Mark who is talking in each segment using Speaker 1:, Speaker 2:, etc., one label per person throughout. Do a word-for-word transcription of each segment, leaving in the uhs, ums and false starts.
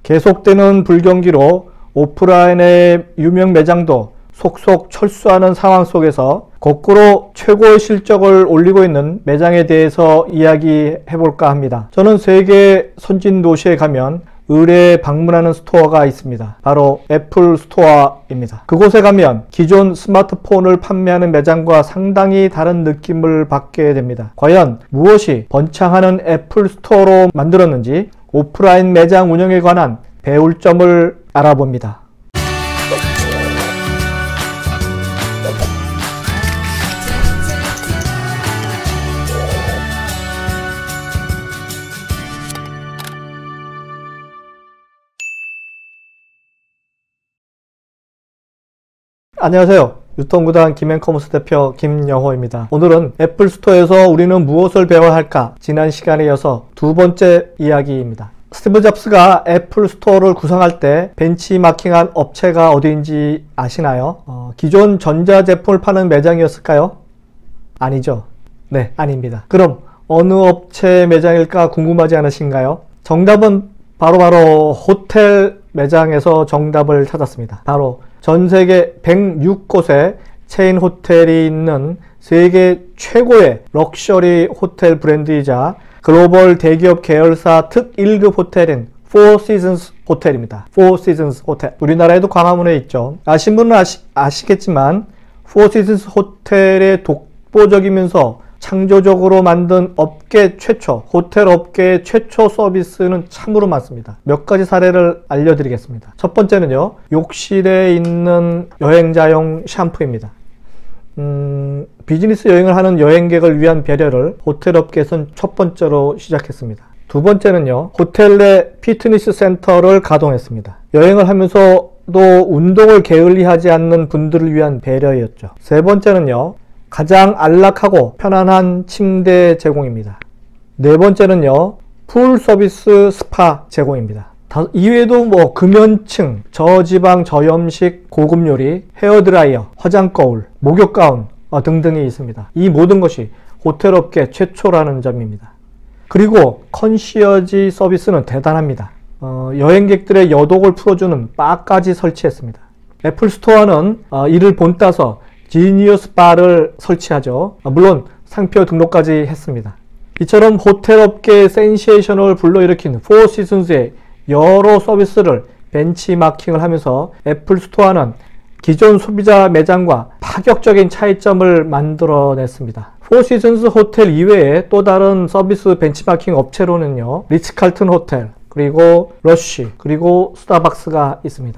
Speaker 1: 계속되는 불경기로 오프라인의 유명 매장도 속속 철수하는 상황 속에서 거꾸로 최고의 실적을 올리고 있는 매장에 대해서 이야기해 볼까 합니다. 저는 세계 선진 도시에 가면 의뢰 방문하는 스토어가 있습니다. 바로 애플 스토어입니다. 그곳에 가면 기존 스마트폰을 판매하는 매장과 상당히 다른 느낌을 받게 됩니다. 과연 무엇이 번창하는 애플 스토어로 만들었는지 오프라인 매장 운영에 관한 배울 점을 알아봅니다. 안녕하세요. 유통구단 김앤커머스 대표 김영호입니다. 오늘은 애플 스토어에서 우리는 무엇을 배워야 할까? 지난 시간에 이어서 두 번째 이야기입니다. 스티브 잡스가 애플 스토어를 구성할 때 벤치마킹한 업체가 어디인지 아시나요? 어, 기존 전자제품을 파는 매장이었을까요? 아니죠. 네, 아닙니다. 그럼 어느 업체 매장일까 궁금하지 않으신가요? 정답은 바로바로 바로 호텔 매장에서 정답을 찾았습니다. 바로 전 세계 백육 곳의 체인 호텔이 있는 세계 최고의 럭셔리 호텔 브랜드이자 글로벌 대기업 계열사 특 일 급 호텔인 포 시즌스 호텔입니다. 포 시즌스 호텔. 우리나라에도 광화문에 있죠. 아신 분은 아시, 아시겠지만 포 시즌스 호텔의 독보적이면서 창조적으로 만든 업계 최초, 호텔 업계의 최초 서비스는 참으로 많습니다. 몇 가지 사례를 알려드리겠습니다. 첫 번째는요, 욕실에 있는 여행자용 샴푸입니다. 음, 비즈니스 여행을 하는 여행객을 위한 배려를 호텔 업계에서는 첫 번째로 시작했습니다. 두 번째는요, 호텔 내 피트니스 센터를 가동했습니다. 여행을 하면서도 운동을 게을리하지 않는 분들을 위한 배려였죠. 세 번째는요, 가장 안락하고 편안한 침대 제공입니다. 네 번째는요, 풀 서비스 스파 제공입니다. 이외에도 뭐 금연층, 저지방 저염식 고급 요리, 헤어드라이어, 화장거울, 목욕 가운 등등이 있습니다. 이 모든 것이 호텔 업계 최초라는 점입니다. 그리고 컨시어지 서비스는 대단합니다. 어, 여행객들의 여독을 풀어주는 바까지 설치했습니다. 애플 스토어는 어, 이를 본따서 지니어스 바를 설치하죠. 물론 상표 등록까지 했습니다. 이처럼 호텔 업계의 센세이션을 불러일으킨 포 시즌스의 여러 서비스를 벤치마킹을 하면서 애플 스토어는 기존 소비자 매장과 파격적인 차이점을 만들어냈습니다. 포 시즌스 호텔 이외에 또 다른 서비스 벤치마킹 업체로는요, 리츠칼튼 호텔, 그리고 러쉬, 그리고 스타벅스가 있습니다.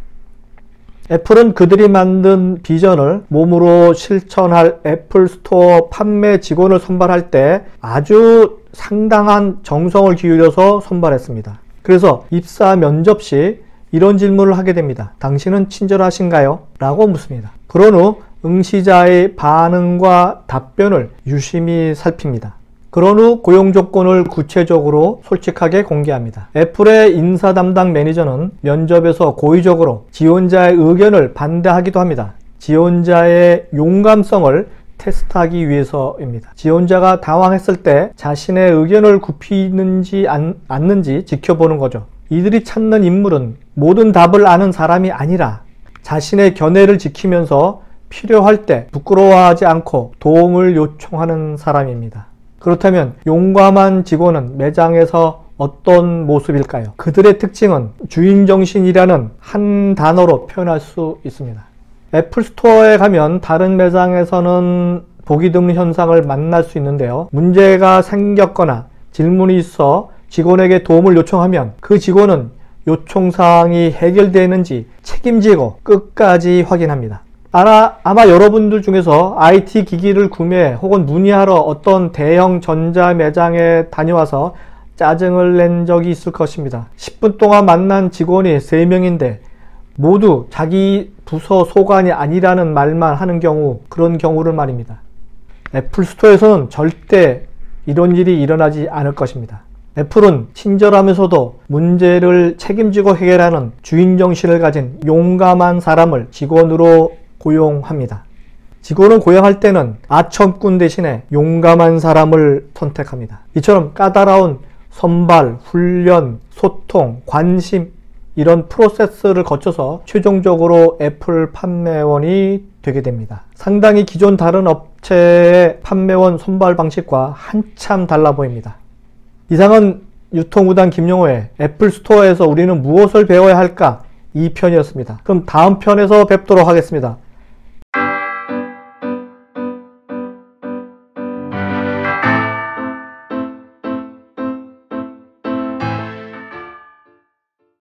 Speaker 1: 애플은 그들이 만든 비전을 몸으로 실천할 애플 스토어 판매 직원을 선발할 때 아주 상당한 정성을 기울여서 선발했습니다. 그래서 입사 면접 시 이런 질문을 하게 됩니다. 당신은 친절하신가요? 라고 묻습니다. 그런 후 응시자의 반응과 답변을 유심히 살핍니다. 그런 후 고용 조건을 구체적으로 솔직하게 공개합니다. 애플의 인사 담당 매니저는 면접에서 고의적으로 지원자의 의견을 반대하기도 합니다. 지원자의 용감성을 테스트하기 위해서입니다. 지원자가 당황했을 때 자신의 의견을 굽히는지 안, 않는지 지켜보는 거죠. 이들이 찾는 인물은 모든 답을 아는 사람이 아니라 자신의 견해를 지키면서 필요할 때 부끄러워하지 않고 도움을 요청하는 사람입니다. 그렇다면 용감한 직원은 매장에서 어떤 모습일까요? 그들의 특징은 주인정신이라는 한 단어로 표현할 수 있습니다. 애플 스토어에 가면 다른 매장에서는 보기 드문 현상을 만날 수 있는데요. 문제가 생겼거나 질문이 있어 직원에게 도움을 요청하면 그 직원은 요청사항이 해결되는지 책임지고 끝까지 확인합니다. 아마, 아마 여러분들 중에서 아이티 기기를 구매 혹은 문의하러 어떤 대형 전자 매장에 다녀와서 짜증을 낸 적이 있을 것입니다. 십 분 동안 만난 직원이 세 명인데 모두 자기 부서 소관이 아니라는 말만 하는 경우, 그런 경우를 말입니다. 애플 스토어에서는 절대 이런 일이 일어나지 않을 것입니다. 애플은 친절하면서도 문제를 책임지고 해결하는 주인정신을 가진 용감한 사람을 직원으로 고용합니다. 직원을 고용할 때는 아첨꾼 대신에 용감한 사람을 선택합니다. 이처럼 까다로운 선발, 훈련, 소통, 관심 이런 프로세스를 거쳐서 최종적으로 애플 판매원이 되게 됩니다. 상당히 기존 다른 업체의 판매원 선발 방식과 한참 달라 보입니다. 이상은 유통구단 김영호의 애플 스토어에서 우리는 무엇을 배워야 할까 이 편이었습니다. 그럼 다음 편에서 뵙도록 하겠습니다.